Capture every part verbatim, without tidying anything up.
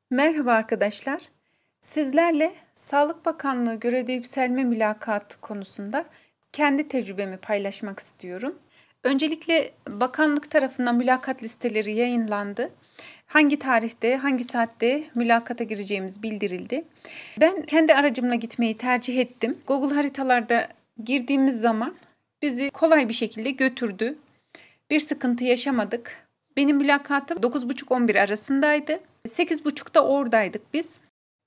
Merhaba arkadaşlar. Sizlerle Sağlık Bakanlığı görevde yükselme mülakatı konusunda kendi tecrübemi paylaşmak istiyorum. Öncelikle bakanlık tarafından mülakat listeleri yayınlandı. Hangi tarihte, hangi saatte mülakata gireceğimiz bildirildi. Ben kendi aracımla gitmeyi tercih ettim. Google haritalarda girdiğimiz zaman bizi kolay bir şekilde götürdü. Bir sıkıntı yaşamadık. Benim mülakatım dokuz buçuk on bir arasındaydı. sekiz buçukta oradaydık biz.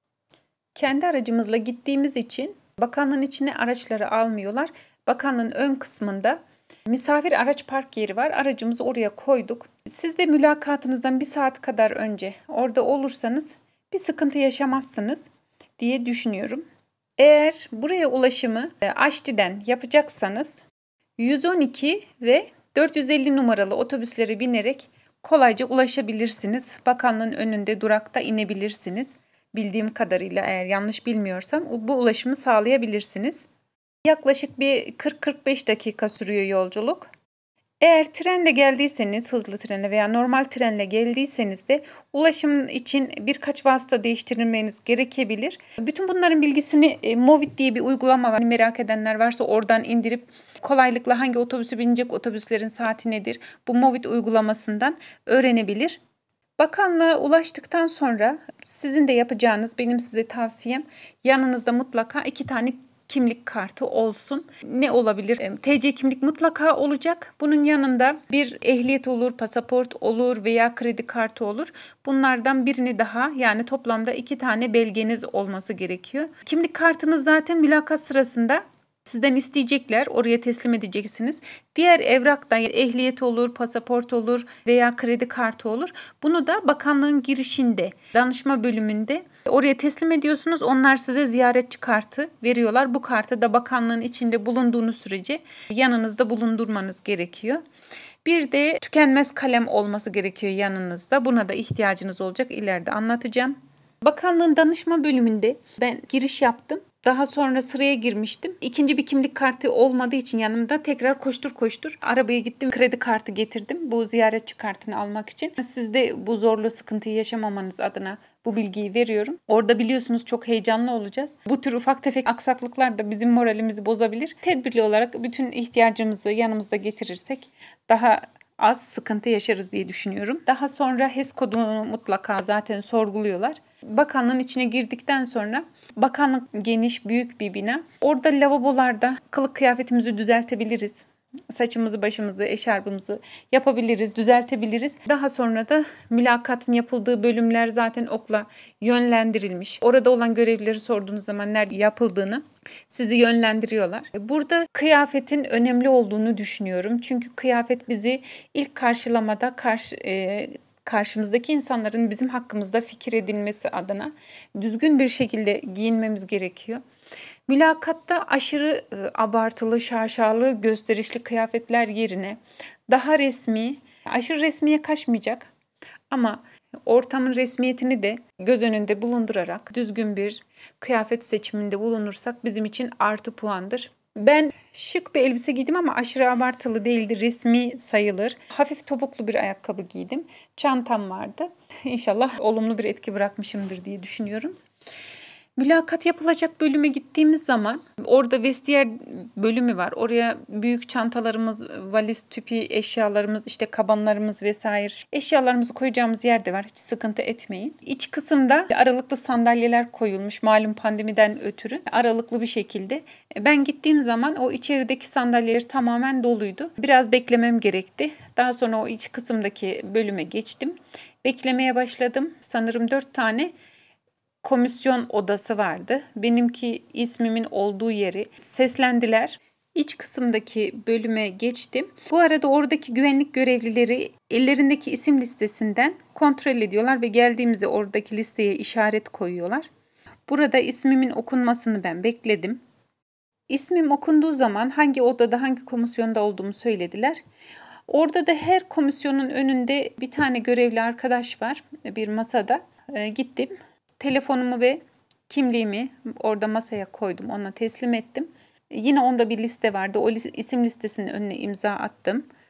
Kendi aracımızla gittiğimiz için bakanlığın içine araçları almıyorlar. Bakanlığın ön kısmında misafir araç park yeri var. Aracımızı oraya koyduk. Siz de mülakatınızdan bir saat kadar önce orada olursanız bir sıkıntı yaşamazsınız diye düşünüyorum. Eğer buraya ulaşımı Aşti'den yapacaksanız yüz on iki ve dört yüz elli numaralı otobüslere binerek kolayca ulaşabilirsiniz. Bakanlığın önünde durakta inebilirsiniz. Bildiğim kadarıyla eğer yanlış bilmiyorsam bu ulaşımı sağlayabilirsiniz. Yaklaşık bir kırk kırk beş dakika sürüyor yolculuk. Eğer trenle geldiyseniz, hızlı trenle veya normal trenle geldiyseniz de ulaşım için birkaç vasıta değiştirmeniz gerekebilir. Bütün bunların bilgisini e, Movit diye bir uygulama var. Merak edenler varsa oradan indirip kolaylıkla hangi otobüse binecek, otobüslerin saati nedir, bu Movit uygulamasından öğrenebilir. Bakanlığa ulaştıktan sonra sizin de yapacağınız, benim size tavsiyem, yanınızda mutlaka iki tane kimlik kartı olsun. Ne olabilir? T C kimlik mutlaka olacak. Bunun yanında bir ehliyet olur, pasaport olur veya kredi kartı olur. Bunlardan birini daha, yani toplamda iki tane belgeniz olması gerekiyor. Kimlik kartınız zaten mülakat sırasında sizden isteyecekler, oraya teslim edeceksiniz. Diğer evrak da ehliyet olur, pasaport olur veya kredi kartı olur. Bunu da bakanlığın girişinde, danışma bölümünde oraya teslim ediyorsunuz. Onlar size ziyaretçi kartı veriyorlar. Bu kartı da bakanlığın içinde bulunduğunuz sürece yanınızda bulundurmanız gerekiyor. Bir de tükenmez kalem olması gerekiyor yanınızda. Buna da ihtiyacınız olacak. İleride anlatacağım. Bakanlığın danışma bölümünde ben giriş yaptım. Daha sonra sıraya girmiştim. İkinci bir kimlik kartı olmadığı için yanımda tekrar koştur koştur arabaya gittim. Kredi kartı getirdim bu ziyaretçi kartını almak için. Siz de bu zorlu sıkıntıyı yaşamamanız adına bu bilgiyi veriyorum. Orada biliyorsunuz çok heyecanlı olacağız. Bu tür ufak tefek aksaklıklar da bizim moralimizi bozabilir. Tedbirli olarak bütün ihtiyacımızı yanımızda getirirsek daha az sıkıntı yaşarız diye düşünüyorum. Daha sonra H E S kodunu mutlaka zaten sorguluyorlar. Bakanlığın içine girdikten sonra bakanlık geniş, büyük bir bina. Orada lavabolarda kılık kıyafetimizi düzeltebiliriz. Saçımızı, başımızı, eşarbımızı yapabiliriz, düzeltebiliriz. Daha sonra da mülakatın yapıldığı bölümler zaten okla yönlendirilmiş. Orada olan görevlileri sorduğunuz zaman nerede yapıldığını sizi yönlendiriyorlar. Burada kıyafetin önemli olduğunu düşünüyorum. Çünkü kıyafet bizi ilk karşılamada karşı e, karşımızdaki insanların bizim hakkımızda fikir edilmesi adına düzgün bir şekilde giyinmemiz gerekiyor. Mülakatta aşırı e, abartılı, şaşalı, gösterişli kıyafetler yerine daha resmi, aşırı resmiye kaçmayacak ama ortamın resmiyetini de göz önünde bulundurarak düzgün bir kıyafet seçiminde bulunursak bizim için artı puandır. Ben şık bir elbise giydim ama aşırı abartılı değildi, resmi sayılır. Hafif topuklu bir ayakkabı giydim. Çantam vardı. İnşallah olumlu bir etki bırakmışımdır diye düşünüyorum. Mülakat yapılacak bölüme gittiğimiz zaman orada vestiyer bölümü var. Oraya büyük çantalarımız, valiz tüpü eşyalarımız, işte kabanlarımız vesaire eşyalarımızı koyacağımız yer de var. Hiç sıkıntı etmeyin. İç kısımda aralıklı sandalyeler koyulmuş malum pandemiden ötürü aralıklı bir şekilde. Ben gittiğim zaman o içerideki sandalyeler tamamen doluydu. Biraz beklemem gerekti. Daha sonra o iç kısımdaki bölüme geçtim. Beklemeye başladım. Sanırım dört tane komisyon odası vardı. Benimki ismimin olduğu yeri seslendiler. İç kısımdaki bölüme geçtim. Bu arada oradaki güvenlik görevlileri ellerindeki isim listesinden kontrol ediyorlar ve geldiğimizde oradaki listeye işaret koyuyorlar. Burada ismimin okunmasını ben bekledim. İsmim okunduğu zaman hangi odada, hangi komisyonda olduğumu söylediler. Orada da her komisyonun önünde bir tane görevli arkadaş var bir masada. E, gittim. Telefonumu ve kimliğimi orada masaya koydum. Ona teslim ettim. Yine onda bir liste vardı. O isim listesinin önüne imza attım.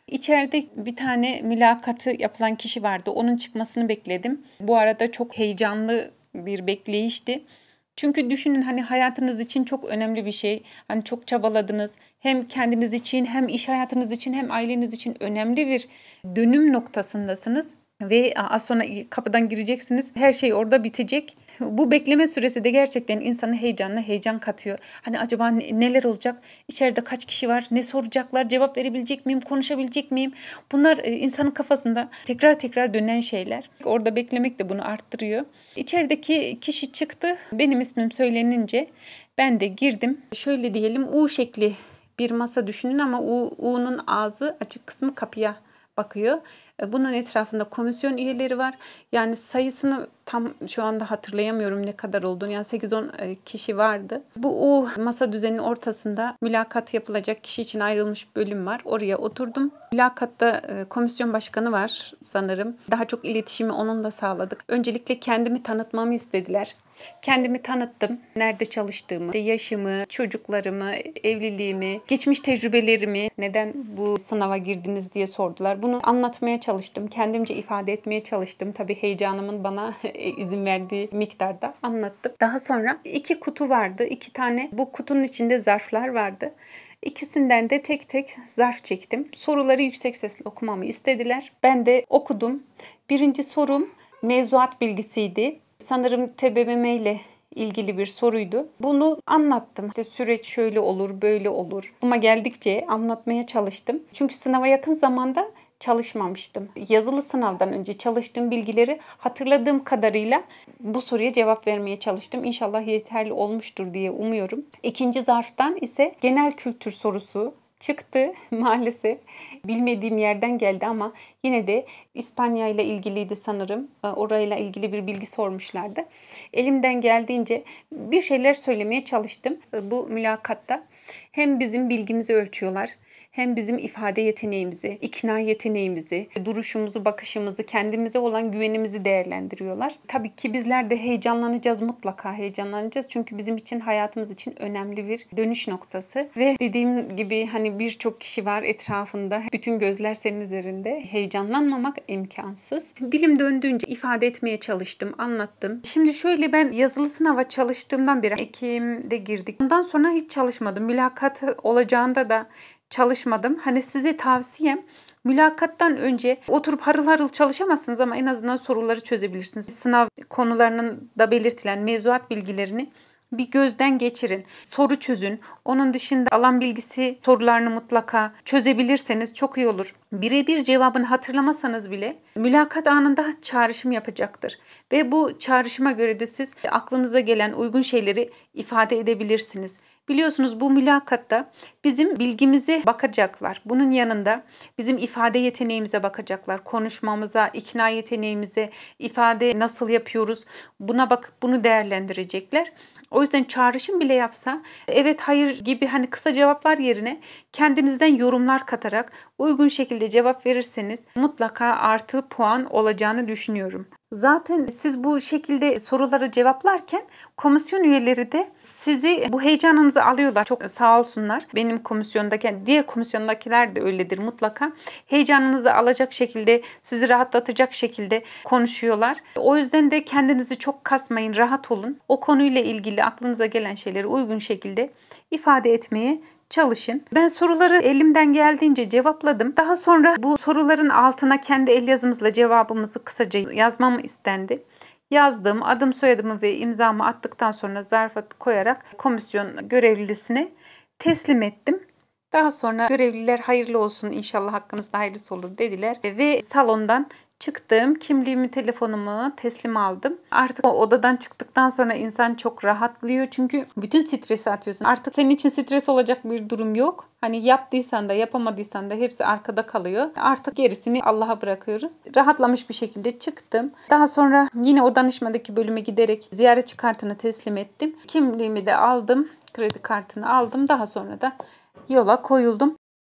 İçeride bir tane mülakatı yapılan kişi vardı. Onun çıkmasını bekledim. Bu arada çok heyecanlı bir bekleyişti. Çünkü düşünün hani hayatınız için çok önemli bir şey. Hani çok çabaladınız. Hem kendiniz için hem iş hayatınız için hem aileniz için önemli bir dönüm noktasındasınız. Ve az sonra kapıdan gireceksiniz. Her şey orada bitecek. Bu bekleme süresi de gerçekten insanın heyecanına heyecan katıyor. Hani acaba neler olacak? İçeride kaç kişi var? Ne soracaklar? Cevap verebilecek miyim? Konuşabilecek miyim? Bunlar insanın kafasında tekrar tekrar dönen şeyler. Orada beklemek de bunu arttırıyor. İçerideki kişi çıktı. Benim ismim söylenince ben de girdim. Şöyle diyelim, U şekli bir masa düşünün ama U, U'nun ağzı açık kısmı kapıya bakıyor. Bunun etrafında komisyon üyeleri var. Yani sayısını tam şu anda hatırlayamıyorum ne kadar olduğunu. Yani sekiz on kişi vardı. Bu U masa düzeninin ortasında mülakat yapılacak kişi için ayrılmış bölüm var. Oraya oturdum. Mülakatta komisyon başkanı var sanırım. Daha çok iletişimi onunla sağladık. Öncelikle kendimi tanıtmamı istediler. Kendimi tanıttım. Nerede çalıştığımı, yaşımı, çocuklarımı, evliliğimi, geçmiş tecrübelerimi, neden bu sınava girdiniz diye sordular. Bunu anlatmaya çalıştım. Kendimce ifade etmeye çalıştım. Tabii heyecanımın bana izin verdiği miktarda anlattım. Daha sonra iki kutu vardı. İki tane. Bu kutunun içinde zarflar vardı. İkisinden de tek tek zarf çektim. Soruları yüksek sesle okumamı istediler. Ben de okudum. Birinci sorum mevzuat bilgisiydi. Sanırım T B M M ile ilgili bir soruydu. Bunu anlattım. İşte süreç şöyle olur, böyle olur. Ama geldikçe anlatmaya çalıştım. Çünkü sınava yakın zamanda çalışmamıştım. Yazılı sınavdan önce çalıştığım bilgileri hatırladığım kadarıyla bu soruya cevap vermeye çalıştım. İnşallah yeterli olmuştur diye umuyorum. İkinci zarftan ise genel kültür sorusu çıktı maalesef. Bilmediğim yerden geldi ama yine de İspanya ile ilgiliydi sanırım. Orayla ilgili bir bilgi sormuşlardı. Elimden geldiğince bir şeyler söylemeye çalıştım bu mülakatta. Hem bizim bilgimizi ölçüyorlar, hem bizim ifade yeteneğimizi, ikna yeteneğimizi, duruşumuzu, bakışımızı, kendimize olan güvenimizi değerlendiriyorlar. Tabii ki bizler de heyecanlanacağız, mutlaka heyecanlanacağız. Çünkü bizim için, hayatımız için önemli bir dönüş noktası. Ve dediğim gibi hani birçok kişi var etrafında. Bütün gözler senin üzerinde. Heyecanlanmamak imkansız. Dilim döndüğünce ifade etmeye çalıştım, anlattım. Şimdi şöyle, ben yazılı sınava çalıştığımdan beri Ekim'de girdik. Ondan sonra hiç çalışmadım. Mülakat olacağında da çalışmadım. Hani size tavsiyem, mülakattan önce oturup harıl harıl çalışamazsınız ama en azından soruları çözebilirsiniz. Sınav konularının da belirtilen mevzuat bilgilerini bir gözden geçirin. Soru çözün. Onun dışında alan bilgisi sorularını mutlaka çözebilirseniz çok iyi olur. Birebir cevabını hatırlamasanız bile mülakat anında çağrışım yapacaktır. Ve bu çağrışıma göre de siz aklınıza gelen uygun şeyleri ifade edebilirsiniz. Biliyorsunuz bu mülakatta bizim bilgimize bakacaklar. Bunun yanında bizim ifade yeteneğimize bakacaklar. Konuşmamıza, ikna yeteneğimize, ifade nasıl yapıyoruz, buna bakıp bunu değerlendirecekler. O yüzden çağrışım bile yapsa evet hayır gibi hani kısa cevaplar yerine kendinizden yorumlar katarak uygun şekilde cevap verirseniz mutlaka artı puan olacağını düşünüyorum. Zaten siz bu şekilde soruları cevaplarken komisyon üyeleri de sizi bu heyecanınızı alıyorlar. Çok sağ olsunlar. Benim komisyondaki, diğer komisyondakiler de öyledir mutlaka. Heyecanınızı alacak şekilde, sizi rahatlatacak şekilde konuşuyorlar. O yüzden de kendinizi çok kasmayın, rahat olun. O konuyla ilgili aklınıza gelen şeyleri uygun şekilde ifade etmeye çalışın. Ben soruları elimden geldiğince cevapladım. Daha sonra bu soruların altına kendi el yazımızla cevabımızı kısaca yazmam istendi. Yazdım, adım soyadımı ve imzamı attıktan sonra zarfa koyarak komisyon görevlisine teslim ettim. Daha sonra görevliler hayırlı olsun, inşallah hakkınızda hayırlısı olur dediler ve salondan çıktım. Kimliğimi, telefonumu teslim aldım. Artık o odadan çıktıktan sonra insan çok rahatlıyor. Çünkü bütün stresi atıyorsun. Artık senin için stres olacak bir durum yok. Hani yaptıysan da yapamadıysan da hepsi arkada kalıyor. Artık gerisini Allah'a bırakıyoruz. Rahatlamış bir şekilde çıktım. Daha sonra yine o danışmadaki bölüme giderek ziyaretçi kartını teslim ettim. Kimliğimi de aldım. Kredi kartını aldım. Daha sonra da yola koyuldum.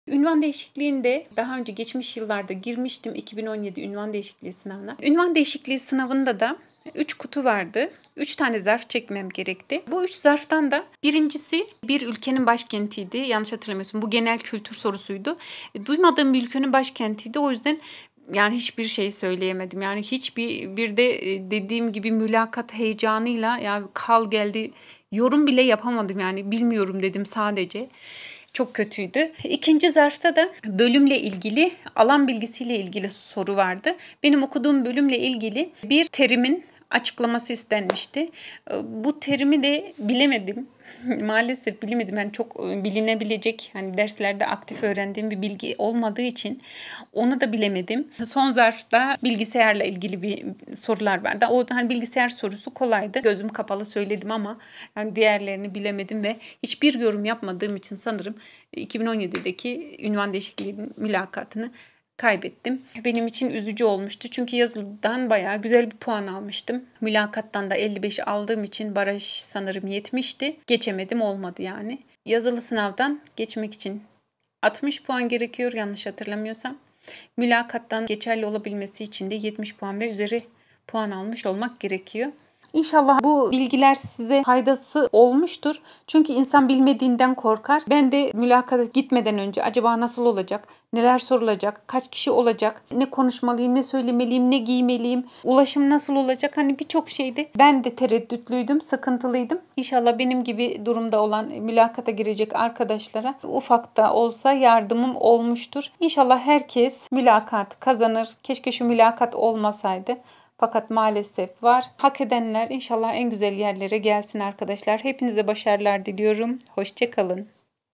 Ünvan değişikliğinde daha önce geçmiş yıllarda girmiştim iki bin on yedi ünvan değişikliği sınavına. Ünvan değişikliği sınavında da üç kutu vardı. üç tane zarf çekmem gerekti. Bu üç zarftan da birincisi bir ülkenin başkentiydi. Yanlış hatırlamıyorsun. Bu genel kültür sorusuydu. Duymadığım bir ülkenin başkentiydi. O yüzden yani hiçbir şey söyleyemedim. Yani hiçbir bir de dediğim gibi mülakat heyecanıyla yani kal geldi. Yorum bile yapamadım yani bilmiyorum dedim sadece. Çok kötüydü. İkinci zarfta da bölümle ilgili, alan bilgisiyle ilgili soru vardı. Benim okuduğum bölümle ilgili bir terimin açıklaması istenmişti. Bu terimi de bilemedim. Maalesef bilemedim. Yani çok bilinebilecek, hani derslerde aktif öğrendiğim bir bilgi olmadığı için onu da bilemedim. Son zarfta bilgisayarla ilgili bir sorular vardı. O hani bilgisayar sorusu kolaydı. Gözüm kapalı söyledim ama yani diğerlerini bilemedim ve hiçbir yorum yapmadığım için sanırım iki bin on yedideki ünvan değişikliği mülakatını kaybettim. Benim için üzücü olmuştu. Çünkü yazılıdan bayağı güzel bir puan almıştım. Mülakattan da elli beş aldığım için baraj sanırım yetmişti. Geçemedim, olmadı yani. Yazılı sınavdan geçmek için altmış puan gerekiyor yanlış hatırlamıyorsam. Mülakattan geçerli olabilmesi için de yetmiş puan ve üzeri puan almış olmak gerekiyor. İnşallah bu bilgiler size faydası olmuştur. Çünkü insan bilmediğinden korkar. Ben de mülakata gitmeden önce acaba nasıl olacak, neler sorulacak, kaç kişi olacak, ne konuşmalıyım, ne söylemeliyim, ne giymeliyim, ulaşım nasıl olacak, hani birçok şeydi. Ben de tereddütlüydüm, sıkıntılıydım. İnşallah benim gibi durumda olan mülakata girecek arkadaşlara ufak da olsa yardımım olmuştur. İnşallah herkes mülakat kazanır. Keşke şu mülakat olmasaydı. Fakat maalesef var. Hak edenler inşallah en güzel yerlere gelsin arkadaşlar. Hepinize başarılar diliyorum. Hoşça kalın.